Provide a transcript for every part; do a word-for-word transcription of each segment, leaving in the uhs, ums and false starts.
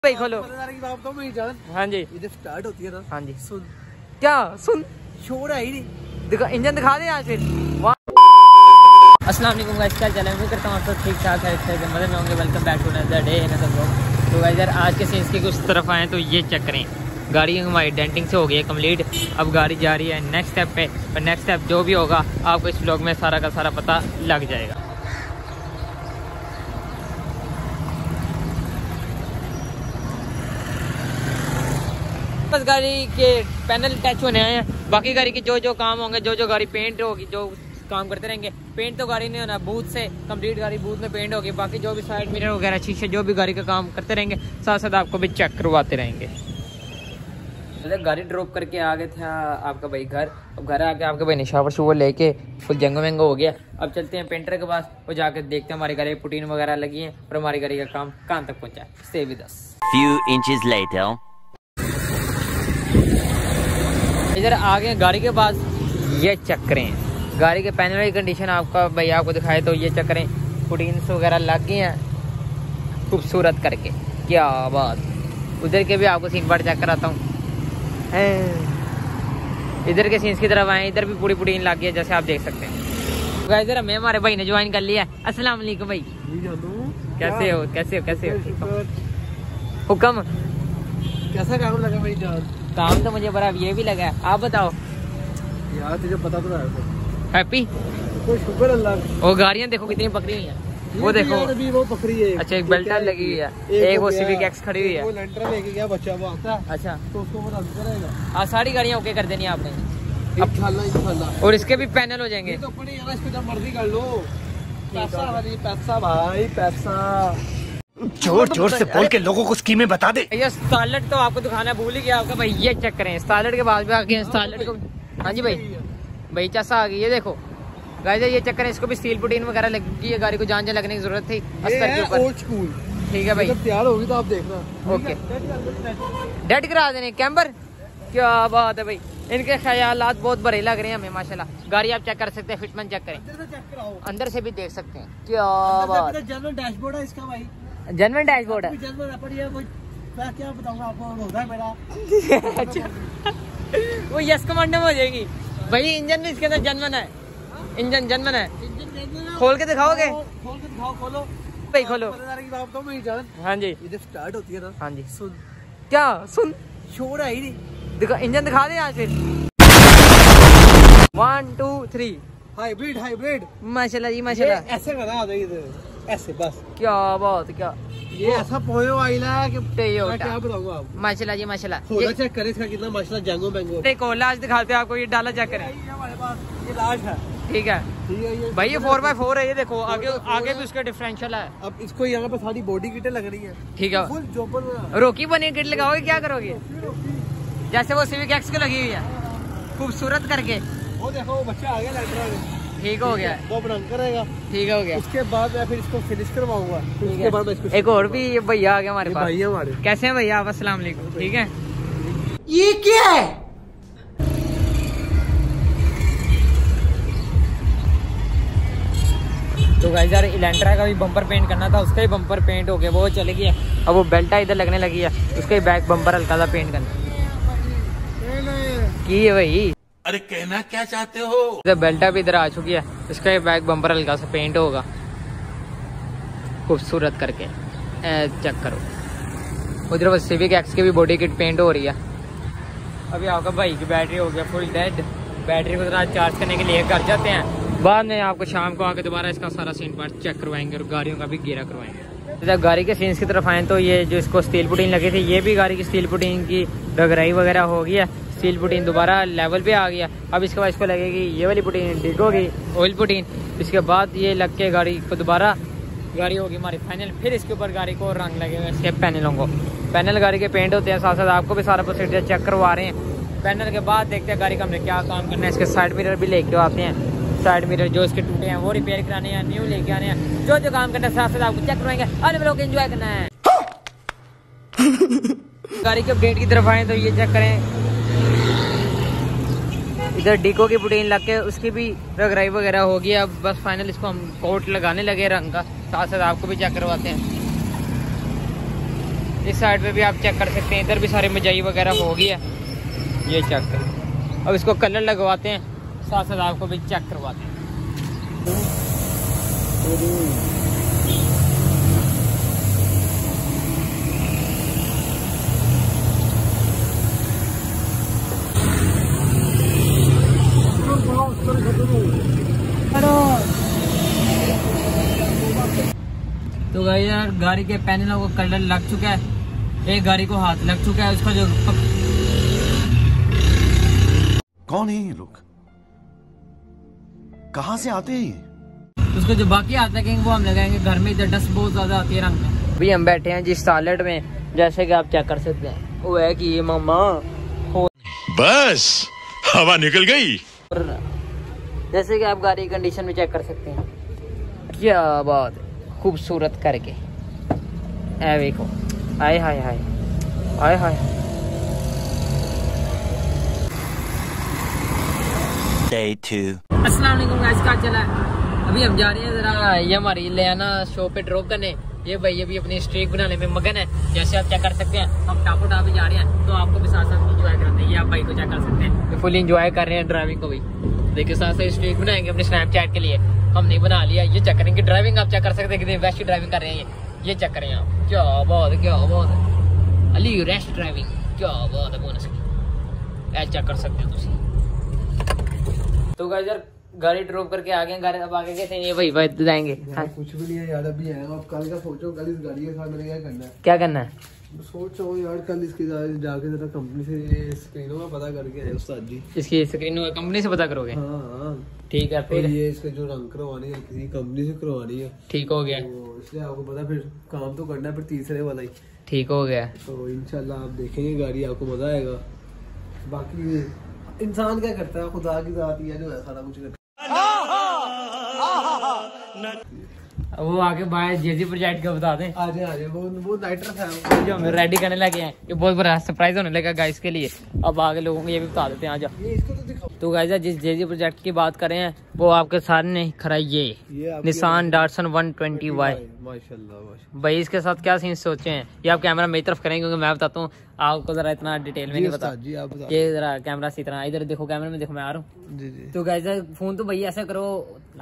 भाई खोलो। हाँ जी इधर स्टार्ट होती है ना। हाँ जी सुन क्या सुन शोर है ही नहीं। दिखा इंजन दिखा दे आज फिर। अस्सलाम वालेकुम गाइस, क्या चल रहा है? उम्मीद करता हूँ आप सब ठीक ठाक है, अच्छे मजे में होंगे। Welcome back to another day another vlog. तो गाइस यार आज के सीन्स की कुछ तरफ आए तो ये चेक करें, गाड़ी हमारी डेंटिंग से हो गई है कम्प्लीट। अब गाड़ी जा रही है नेक्स्ट स्टेप पे, और नेक्स्ट स्टेप जो भी होगा आपको इस व्लॉग में सारा का सारा पता लग जाएगा। बस गाड़ी के पैनल टच होने आए हैं, बाकी गाड़ी के जो जो काम होंगे, जो जो गाड़ी पेंट होगी, जो काम करते रहेंगे। पेंट तो गाड़ी नहीं होना, बूथ से कंप्लीट गाड़ी बूथ में पेंट होगी। बाकी जो भी साइड मिरर वगैरह शीशे जो भी गाड़ी का काम करते रहेंगे, साथ साथ आपको भी चेक करवाते रहेंगे। गाड़ी ड्रॉप करके आ गए थे आपका भाई घर। अब घर आके आपके भाई ने शावर शुवर लेके फुल जंगो वंगो हो गया। अब चलते हैं पेंटर के पास और जाकर देखते हैं हमारी गाड़ी पुटीन वगैरह लगी है और हमारी गाड़ी का काम कहाँ तक पहुँचा। Stay with us. Few inches later. इधर आ गए गाड़ी के पास, ये चेक करें गाड़ी के पैनल की कंडीशन। आपका भाई आपको दिखाए तो ये चेक करें, पुटीन्स वगैरह लग गए हैं खूबसूरत करके, क्या बात। उधर के भी आपको सीन पार्ट चेक कराता हूँ। इधर के सीन्स की तरफ आए, इधर भी पूरी पुटीन लग गई है जैसे आप देख सकते हैं। इधर हमें हमारे भाई ने ज्वाइन कर लिया। अस्सलाम वालेकुम भाई, कैसे हो कैसे हो कैसे हो? हुक्म कैसा काम लगा भाई जान? काम तो मुझे बड़ा ये भी लगा है, आप बताओ यार तुझे पता तो है। हैप्पी तो शुक्र अल्लाह। वो गाड़ियाँ देखो कितनी पकड़ी हुई हैं, वो देखो अभी वो पकड़ी है। अच्छा एक बेल्ट लगी हुई है, एक वो सिविक एक्स खड़ी हुई है। वो लेंटर लेके गया बच्चा, वो आता है। अच्छा तो उसको वो रद्द करेगा। हाँ सारी गाड़ियाँ ओके कर देनी है आपने। इंशाल्लाह इंशाल्लाह। और इसके भी पैनल हो जाएंगे। तो अपने यार इसको जब मर्जी कर लो। पैसा वाली पैसा भाई पैसा। जोर जोर से बोल के लोगों को स्कीमें बता दे। ये स्टारलेट तो आपको दिखाना भूल ही गया आपका भाई, ये चेक करें स्टारलेट के बाद भी आ गए स्टारलेट को। हाँ जी भाई भाई चैसा आ गई, ये देखो गाइस ये चेक करें, इसको भी स्टील पुटीन वगैरह लगी है। गाड़ी को जान से लगने की जरूरत थी अस्तर के ऊपर। ठीक है भाई, जब तैयार होगी तो आप देखना। ओके डेड करा देने कैम्बर, क्या बात है भाई। इनके ख्यालात बहुत बड़े लग रहे हैं हमें माशाल्लाह। गाड़ी आप चेक कर सकते हैं, फिटमेंट चेक करें, अंदर से भी देख सकते हैं, क्या बात। जनरल डैशबोर्ड है इसका भाई, जनरल डैशबोर्ड है। मैं क्या बताऊंगा आपको, होता है मेरा। अच्छा वो यस कमांडो में हो जाएगी भाई। इंजन भी इसके अंदर जनमन है, इंजन जनमन है। खोल के दिखाओगे? खोल के दिखाओ, खोलो भाई खोलो। हाँ जी इधर स्टार्ट होती है ना। हाँ जी सुन क्या सुन शोर है ही नहीं। दिखा इंजन दिखा दे आज फिर। One two three hybrid hybrid माशाल्लाह जी माशाल्लाह। ऐसे करना इधर, ऐसे बस। क्या बात, क्या ये ऐसा पोयो आइला है कि मैं क्या बताऊंगा आपको। माशाल्लाह जी माशाल्लाह। खोला चेक करें इसका कितना माशाल्लाह जंगो बेंगो। एक और लाश दिखाते हैं आपको, ये डाला चेक करें। हमारे पास ये लाश है। ठीक है ठीक है ये भाई, ये फोर बाय फोर है, ये देखो आगे आगे भी उसका डिफरेंशियल है। अब इसको यहाँ पे सारी बॉडी किटें लग रही है। ठीक है फुल जोपर में रोकी बनी किट लगाओगे, क्या करोगे? जैसे वो सिविक एक्स को लगी हुई है खूबसूरत करके। वो देखो वो बच्चा आ गया लेटर में। ठीक हो गया, वो बना करेगा। ठीक हो गया। उसके बाद मैं फिर इसको फिनिश करवाऊंगा। उसके बाद मैं इसको एक और भी भैया आ गया हमारे पास। भाई हमारे कैसे हैं भैया आप? अस्सलाम वालेकुम। ठीक है ये क्या है? तो गाइस यार इलेंट्रा का भी बम्पर पेंट करना था, उसका ही बम्पर पेंट हो गया, वो चले गया। अब वो बेल्टा इधर लगने लगी है, उसका ही बैक बम्पर हल्का सा पेंट करना की है भाई। अरे कहना क्या चाहते हो? इधर बेल्टा भी इधर आ चुकी है, इसका ही बैक बम्पर हल्का सा पेंट होगा खूबसूरत करके। चेक करो उधर बस सिविक एक्स की भी बॉडी किट पेंट हो रही है। अभी आपका भाई की बैटरी हो गया फुल डेड। बैटरी को जरा चार्ज करने के लिए कर जाते हैं, बाद में आपको शाम को आके दोबारा इसका सारा सीन पार्ट चेक करवाएंगे और गाड़ियों का भी गेरा करवाएंगे। जब गाड़ी के सीन्स की तरफ आए तो ये जो इसको स्टील पुटीन लगी थी, ये भी गाड़ी की स्टील पुटीन की रगड़ाई वगैरह हो गई है। स्टील पुटीन दोबारा लेवल पे आ गया। अब इसके बाद इसको लगेगी ये वाली पुटीन ठीक होगी, ऑयल पुटीन। इसके बाद ये लग के गाड़ी को दोबारा गाड़ी होगी हमारी फाइनल। फिर इसके ऊपर गाड़ी को रंग लगेगा इसके पैनलों को। पैनल गाड़ी के पेंट होते हैं, साथ साथ आपको भी सारा प्रोसीजर चेक करवा रहे हैं। पैनल के बाद देखते हैं गाड़ी का हमने क्या काम करना है। इसके साइड मिरर भी लेके आते हैं, साइड मिरर जो इसके टूटे हैं वो रिपेयर कराने हैं, न्यू लेके आने हैं। जो जो काम करना है साथ साथ आपको चेक करवाएंगे, आने वालों को एंजॉय करना है। गाड़ी के अपडेट की तरफ आए तो ये चेक करें, इधर डिको की पुटीन लग के उसकी भी रगड़ाई वगैरह होगी। अब बस फाइनल इसको हम कोट लगाने लगे रंग का, साथ साथ आपको भी चेक करवाते हैं। इस साइड पे भी आप चेक कर सकते हैं, इधर भी सारी मजाई वगैरह हो गई है। ये चेक करें। अब इसको कलर लगवाते हैं, साथ साथ आपको भी चेक करवाते हैं। तो गाइस यार गाड़ी के पैनलों को कलर लग चुका है, एक गाड़ी को हाथ लग चुका है। उसका जो कौन है ये लोग, कहाँ से आते हैं ये? उसको जो बाकी हाथ लगेंगे वो हम लगाएंगे घर में। इधर डस्ट बहुत ज्यादा आती है रंग में। अभी हम बैठे हैं जिस टॉयलेट में, जैसे कि आप चेक कर सकते हैं, वो है कि ये मामा बस हवा निकल गई। जैसे कि आप गाड़ी की कंडीशन में चेक कर सकते हैं, क्या बात है, खूबसूरत करके। ऐ देखो, हाय हाय हाय हाय हाय। Day two. अस्सलाम वालेकुम गाइस, क्या चला है? अभी हम जा रहे हैं जरा ये हमारी लेना शो पे ड्रॉप करने। ये भाई अभी अपनी स्ट्रीक बनाने में मगन है। जैसे आप चेक कर सकते हैं, हम टापो टाप जा रहे हैं, तो आपको भी साथ साथ इंजॉय कराते हैं। ये आप भाई को चेक कर सकते हैं, फुल इंजॉय कर रहे हैं ड्राइविंग को भी। देखिए साथ साथ स्ट्रीक बनाएंगे अपने स्नैपचैट के लिए, हमने बना लिया। ये चेक करेंगे ड्राइविंग, आप चेक कर सकते हैं कितनी बेस्ट ड्राइविंग कर रहे हैं ये। ये चेक करें आप, क्या बात है, क्या बात है, अली रेस्ट ड्राइविंग, क्या बात है बोनस की। ऐसा चेक कर सकते हो तुम। तो गाइस यार गाड़ी ड्रॉप करके आ गए, गाड़ी अब आगे कैसे ये भाई भाई जाएंगे। हाँ। कुछ भी नहीं है यार, अभी है। आप कल का सोचो, कल इस गाड़ी के साथ मैंने क्या करना है। क्या करना है? सोचो यार, कल इसकी जाके जरा कंपनी से स्क्रीनों में पता करके आए उस्ताद जी। इसकी स्क्रीन कंपनी से पता करोगे? हाँ ठीक है। फिर ये इसके जो रंग करवानी है किसी कंपनी से करवानी है। ठीक हो गया, तो इसलिए आपको पता, फिर काम तो करना है, फिर तीसरे वाला ही ठीक हो गया। तो इंशाल्लाह आप देखेंगे गाड़ी, आपको मजा आएगा। बाकी इंसान क्या करता है, खुदा की जात ही है जो है सारा कुछ करता है। वो आगे बाहर जेजी प्रोजेक्ट का बता दें। आजे आजे वो वो नाइट्रस है जो हम रेडी करने लगे हैं, ये बहुत बड़ा सरप्राइज होने लगा गाइस के लिए। अब आगे लोगों को ये भी बता देते हैं। आजा ये इसको तो दिखाओ। तो गाइस जिस जेजी प्रोजेक्ट की बात करें हैं, वो आपके सामने खड़ा ये, ये Nissan Datsun one twenty Y. माशाल्लाह भाई इसके साथ क्या सीन सोचे हैं, ये आप कैमरा मेरी तरफ करेंगे क्योंकि मैं बताता हूँ आपको, जरा इतना डिटेल में नहीं बता जी, आप बता। ये जरा कैमरा सी तरह इधर देखो, कैमरे में देखो, मैं आ रहा हूँ जी जी। तो गाइस फोन तो भैया ऐसा करो,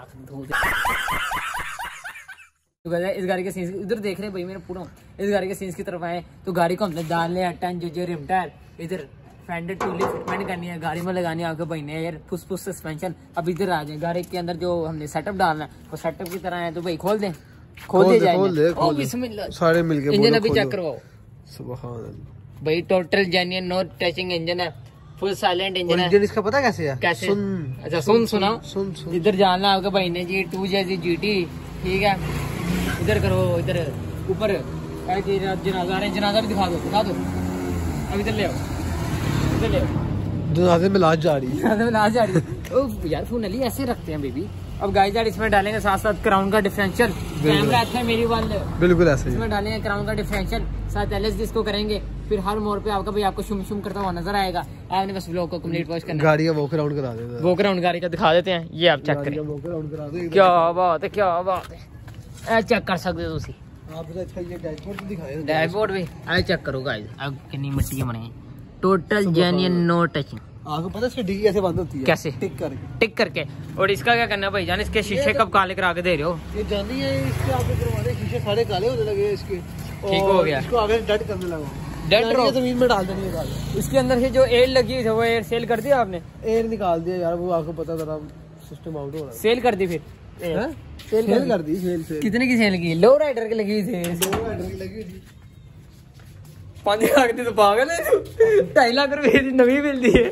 तो गाइस इस गाड़ी के सीन्स इधर देख रहे हैं भाई मेरे पूरा, इस गाड़ी के सीन्स की तरफ आए तो गाड़ी को हमने डालने अटन जो रिम टायर, इधर फेंडर टूली फिटमेंट करनी है, गाड़ी में लगानी है आपके भाई ने यार फुस फुस सस्पेंशन। अब इधर आ जाए, गाड़ी के अंदर जो हमने सेटअप डालना है वो सेटअप की तरह है, तो भाई खोल दें, खोल दे जाए सारे मिलके। इंजन अभी चेक करवाओ। सुभान अल्लाह भाई total genuine no touching engine है, फुल साइलेंट इंजन है। इंजन इसका पता कैसे है? कैसे? सुन अच्छा सुन सुना सुन सुन इधर जाना आपके भाई ने जी टू जैसी जीटी, ठीक है। इधर करो, इधर ऊपर जनाजा आ रहे, जनाजा भी दिखा दो, दिखा दो। अब इधर ले आओ, इधर ले आओ। जनाजे में लाश जा रही है, जनाजे में लाश जा रही है। ओ यार फोन अली ऐसे रखते हैं बेबी। अब गाइस यार इसमें डालेंगे साथ साथ क्राउन का डिफरेंशियल, कैमरा अच्छा है मेरी वाले, बिल्कुल ऐसे इसमें डालेंगे क्राउन का डिफरेंशियल, साथ एल एस डी इसको करेंगे। फिर हर मोड़ पे आपका भाई आपको शुम शुम करता हुआ नजर आएगा। आपने बस व्लॉग को कंप्लीट वॉच करना है। गाड़ी का वॉक राउंड करा देते, वॉक राउंड गाड़ी का दिखा देते हैं, ये आप चेक करें। वॉक राउंड करा दो। क्या बात है, क्या बात है, ऐ चेक कर सकते हो तुसी। आप अच्छा ये डैशबोर्ड दिखाएं, डैशबोर्ड भी ऐ चेक करो गाइस, अब कितनी मिट्टी बनी है, टोटल जेन्युइन नो टचिंग। आपको पता है इसकी डिग्गी कैसे बंद होती है? कैसे? टिक करके, टिक करके। और इसका क्या करना है भाई जान, इसके शीशे कब काले करा के दे रहे हो? ये जानी है इसके आपको करवाने, शीशे सारे काले होने लगे हैं इसके। ठीक हो गया, इसको आगे डेड करने लगा, डेड ड्रॉप जमीन में डाल देनी है गाड़ी। इसके अंदर से जो एयर लगी हुई थी वो एयर सेल कर दिया आपने? एयर निकाल दिया यार, वो आपको पता जरा सिस्टम आउट हो रहा है। सेल कर दी फिर? हैं? सेल कर दी, सेल सेल। कितने की सेल की? लो राइडर की लगी हुई थी, दो राइडर की लगी हुई थी। पांच लाख की तो पागल है तू, ढाई लाख रुपए की नवी मिलती है।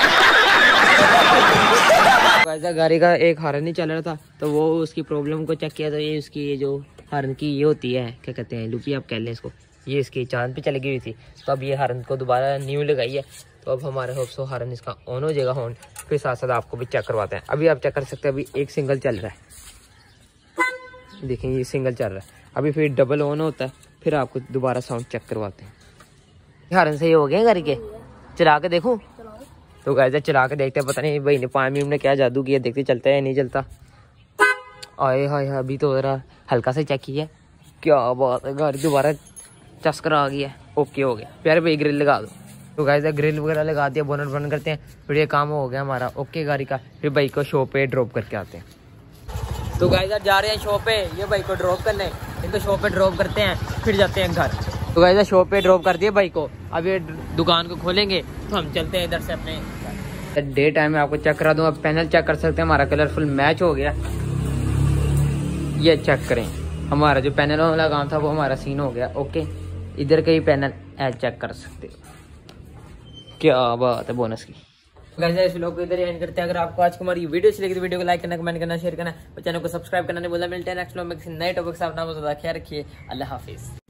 वैसा गाड़ी का एक हॉर्न नहीं चल रहा था, तो वो उसकी प्रॉब्लम को चेक किया, तो ये उसकी ये जो हॉर्न की ये होती है, क्या कहते हैं, लूपी आप कह लें इसको, ये इसकी चांद पे चली गई थी। तो अब ये हॉर्न को दोबारा न्यू लगाई है, तो अब हमारे होप सो हॉर्न इसका ऑन हो जाएगा हॉर्न। फिर साथ साथ आपको भी चेक करवाते हैं। अभी आप चेक कर सकते हैं, अभी एक सिंगल चल रहा है, देखें ये सिंगल चल रहा है। अभी फिर डबल ऑन होता है, फिर आपको दोबारा साउंड चेक करवाते हैं। हॉर्न सही हो गए गाड़ी के, चला के देखूं? तो गाइस चला के देखते हैं, पता नहीं भाई ने पाँच मिनट में क्या जादू किया, देखते चलता है नहीं चलता। आए हाय, अभी तो जरा हल्का से चेक किया, क्या बात है, गाड़ी दोबारा चस्कर आ गया, ओके हो गया। प्यारे भाई ग्रिल लगा दो। तो गाइस ग्रिल वगैरह लगा दिया, बोनट बंद करते हैं, फिर ये काम हो गया हमारा ओके गाड़ी का। फिर बाइक को शॉप पे ड्रॉप करके आते हैं। तो गाइस यार जा रहे हैं शॉप पे ये बाइक को ड्रॉप करने, इनको शॉप पे ड्रॉप करते हैं फिर जाते हैं घर। तो गाइस शॉप पे ड्रॉप कर दिए बाइक को, अब ये दुकान को खोलेंगे तो हम चलते हैं इधर से अपने डे टाइम में। आपको चेक करा दूँ, अब पैनल चेक कर सकते हैं, हमारा कलरफुल मैच हो गया। ये चेक करें, हमारा जो पैनल वाला काम था वो हमारा सीन हो गया ओके। इधर के ही पैनल चेक कर सकते हो, क्या बात है बोनस की। गाइस इस व्लॉग को इधर एंड करते हैं। अगर आपको आज की हमारी वीडियो अच्छी लगी तो वीडियो को लाइक करना, कमेंट करना, शेयर करना और चैनल को सब्सक्राइब करना नहीं भूलना। मिलते हैं नेक्स्ट व्लॉग में किसी नए टॉपिक के साथ। अपना बहुत ख्याल रखिए। अल्लाह हाफिज।